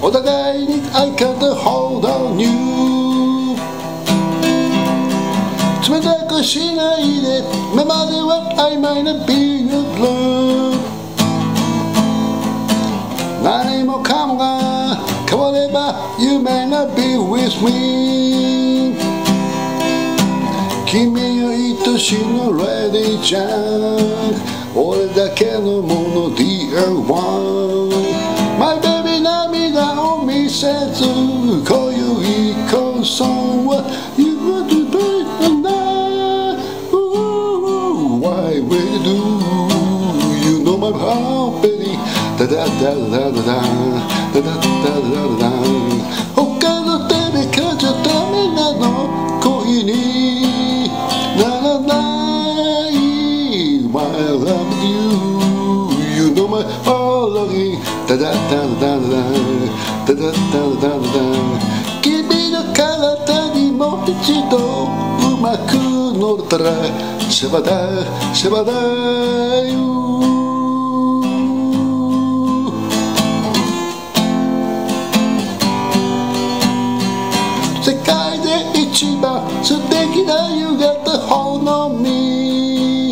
お互いに I can't hold on you 冷たくしないで今までは曖昧な Being a blue 何もかもが変われば You may not be with me 君よ愛しのレディちゃん俺だけのもの Dear one My baby 涙を見せず今宵こそは You are the best night Why will you do You know my heart baby ダダダダダダダダダダダ他の誰かじゃダメなの恋にならない Why I love you You know my heart longing ダダダダダダダダダダダ君の体にもう一度うまく乗れたらシャバダシャバダよ世界で一番素敵な夕方ほのみ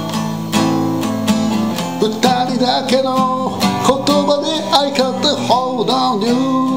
二人だけの言葉で I can't hold on you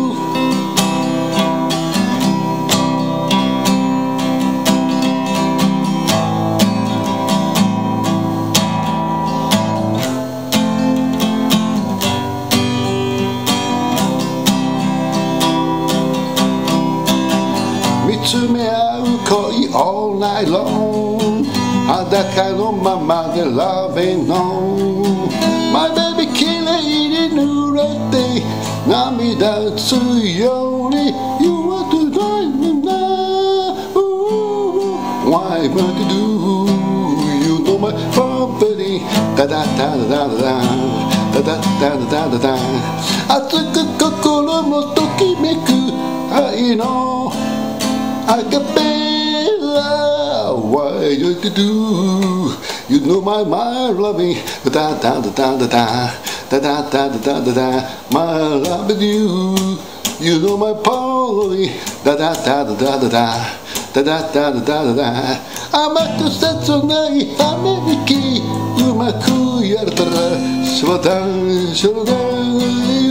見つめ合う恋 all night long 裸のままで loving no My baby 綺麗に濡れて涙つように You want to die now Why would you do You know my property ダダダダダダダダダダダダ熱く心もときめく愛のアカペラ Why do you do You know my loving Da da da da da da Da da da da da da My love with you You know my poly Da da da da da da Da da da da da da 甘く切ないため息うまくやれたらシャバダンシャバダン